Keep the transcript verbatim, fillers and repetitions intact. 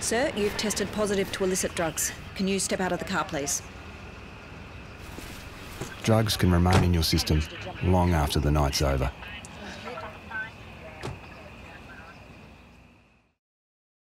Sir, you've tested positive to illicit drugs. Can you step out of the car, please? Drugs can remain in your system long after the night's over.